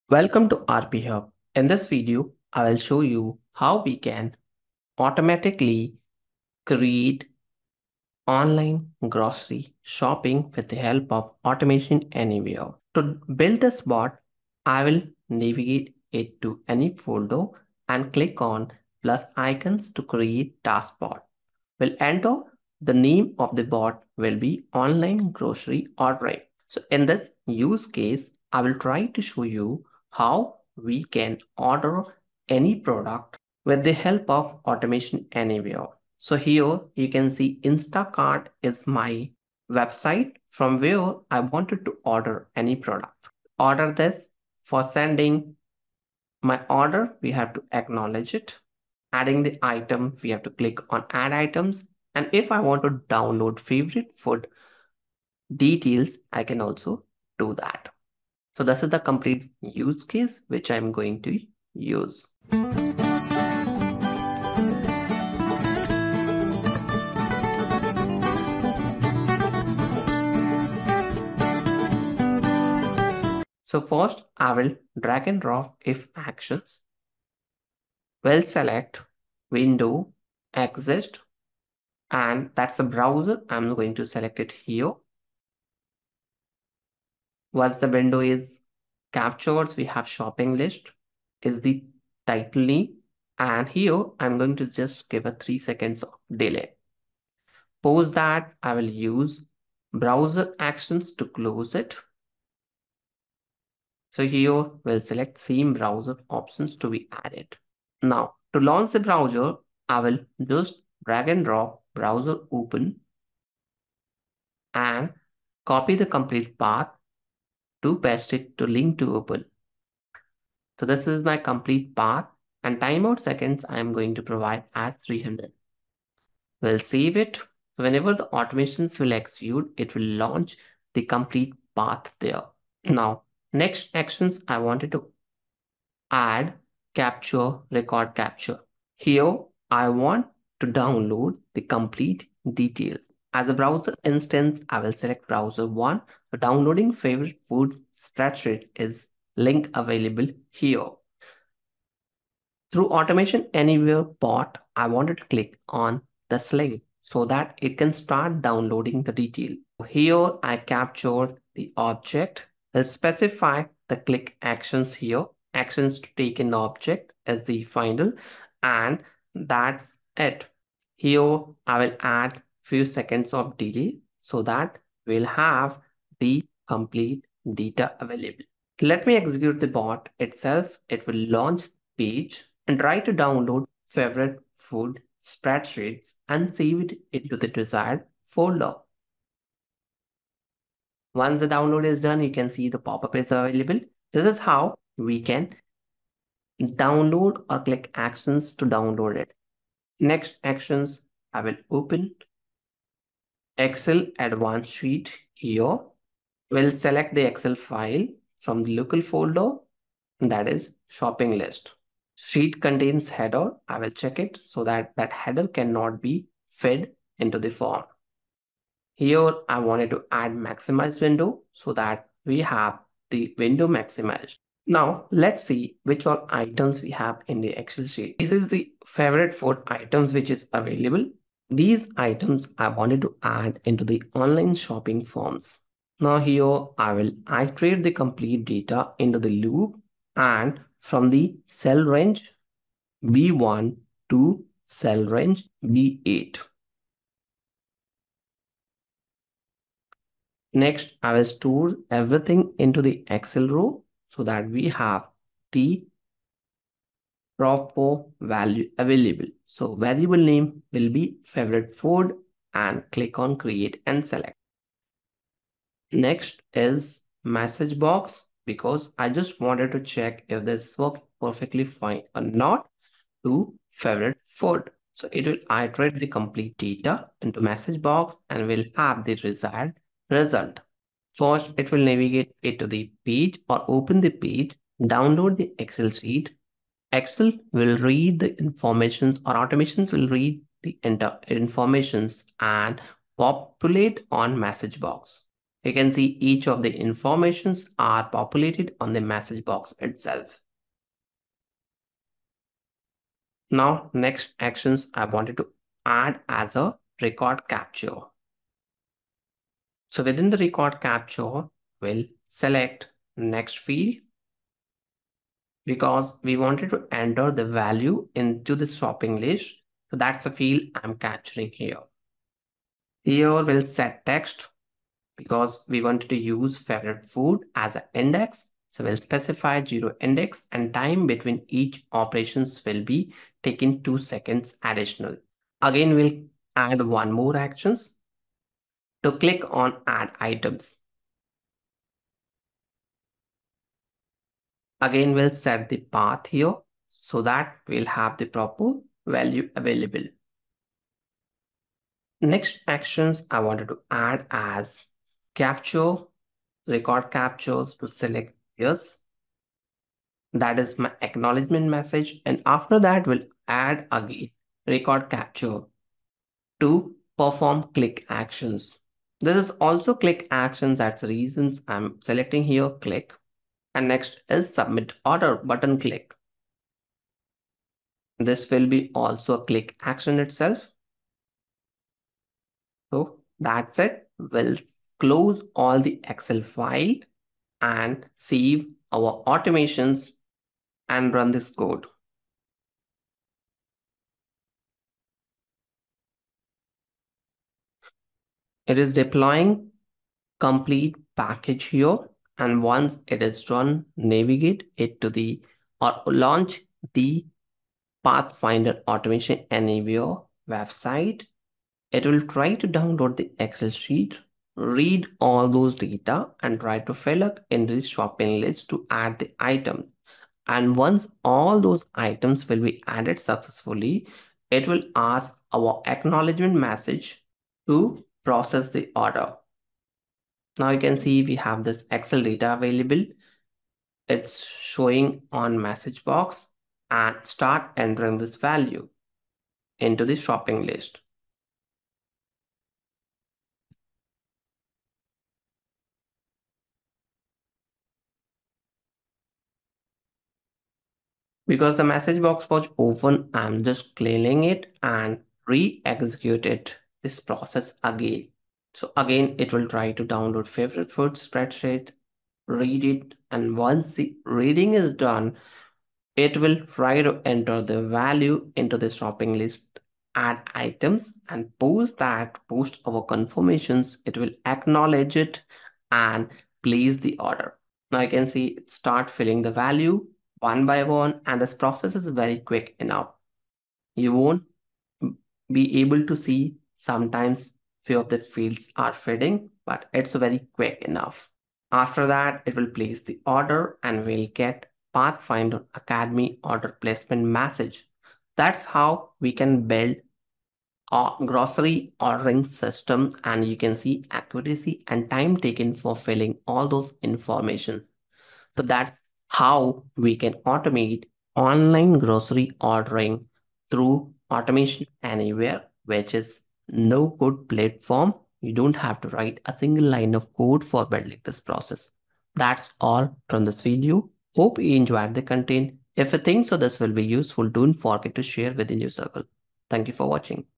Welcome to RP Hub. In this video, I will show you how we can automatically create online grocery shopping with the help of automation anywhere. To build this bot, I will navigate it to any folder and click on plus icons to create taskbot. We'll enter the name of the bot will be online grocery ordering. So in this use case, I will try to show you how we can order any product with the help of automation anywhere. So here you can see Instacart is my website from where I wanted to order any product. Order this. For sending my order, we have to acknowledge it. Adding the item, we have to click on add items. And if I want to download favorite food details, I can also do that. So this is the complete use case which I'm going to use. So first I will drag and drop if actions. Will select window, exist, and that's the browser. I'm going to select it here. Once the window is captured, we have shopping list is the title name. And here I'm going to just give a 3 seconds of delay. Post that, I will use browser actions to close it. So here we'll select same browser options to be added. Now to launch the browser, I will just drag and drop browser open and copy the complete path to paste it to link to open. So this is my complete path and timeout seconds I am going to provide as 300. We'll save it. Whenever the automations will execute, it will launch the complete path there. Now, next actions I wanted to add capture, record capture. Here, I want to download the complete details. As a browser instance, I will select browser 1. So downloading favorite food spreadsheet is link available here. Through automation anywhere bot, I wanted to click on this link so that it can start downloading the detail. Here I captured the object. Let's specify the click actions here. Actions to take in the object as the final, and that's it. Here I will add few seconds of delay so that we'll have the complete data available. Let me execute the bot itself. It will launch page and try to download favorite food spreadsheets and save it into the desired folder. Once the download is done, you can see the pop-up is available. This is how we can download or click actions to download it. Next actions, I will open Excel advanced sheet here. We'll select the Excel file from the local folder, that is shopping list. Sheet contains header. I will check it so that that header cannot be fed into the form. Here I wanted to add maximize window so that we have the window maximized. Now let's see which all items we have in the Excel sheet. This is the favorite food items which is available. These items I wanted to add into the online shopping forms. Now here I will iterate the complete data into the loop and from the cell range B1 to cell range B8. Next, I will store everything into the Excel row so that we have the proper value available. So variable name will be favorite food and click on create and select. Next is message box because I just wanted to check if this works perfectly fine or not to favorite food. So it will iterate the complete data into message box and will have the desired result. First, it will navigate it to the page or open the page, download the Excel sheet. Excel will read the informations or automations will read the informations and populate on message box. You can see each of the informations are populated on the message box itself. Now, next actions I wanted to add as a record capture. So within the record capture, we'll select next field because we wanted to enter the value into the shopping list. So that's a field I'm capturing here. Here we'll set text because we wanted to use favorite food as an index. So we'll specify 0 index and time between each operations will be taken 2 seconds additional. Again, we'll add one more actions to click on add items. Again, we'll set the path here so that we'll have the proper value available. Next actions I wanted to add as capture, record captures to select yes. That is my acknowledgement message. And after that, we'll add again record capture to perform click actions. This is also click actions. That's the reasons I'm selecting here click. And next is submit order button click. This will be also a click action itself. So that's it. We'll close all the Excel file and save our automations and run this code. It is deploying complete package here, and once it is done, navigate it to the or launch the Pathfinder Automation Anywhere website. It will try to download the Excel sheet, read all those data and try to fill it in the shopping list to add the item. And once all those items will be added successfully, it will ask our acknowledgement message to process the order. Now you can see we have this Excel data available. It's showing on message box and start entering this value into the shopping list. Because the message box was open, I'm just clearing it and re-executed this process again. So again, it will try to download favorite food spreadsheet, read it, and once the reading is done, it will try to enter the value into the shopping list, add items, and post our confirmations. It will acknowledge it and place the order. Now you can see it start filling the value one by one, and this process is very quick enough. You won't be able to see sometimes few of the fields are fading, but it's very quick enough. After that, it will place the order and we'll get Pathfinder Academy order placement message. That's how we can build a grocery ordering system, and you can see accuracy and time taken for filling all those information. So that's how we can automate online grocery ordering through Automation Anywhere, which is no code platform. You don't have to write a single line of code for building this process. That's all from this video. Hope you enjoyed the content. If you think so this will be useful, don't forget to share within your circle. Thank you for watching.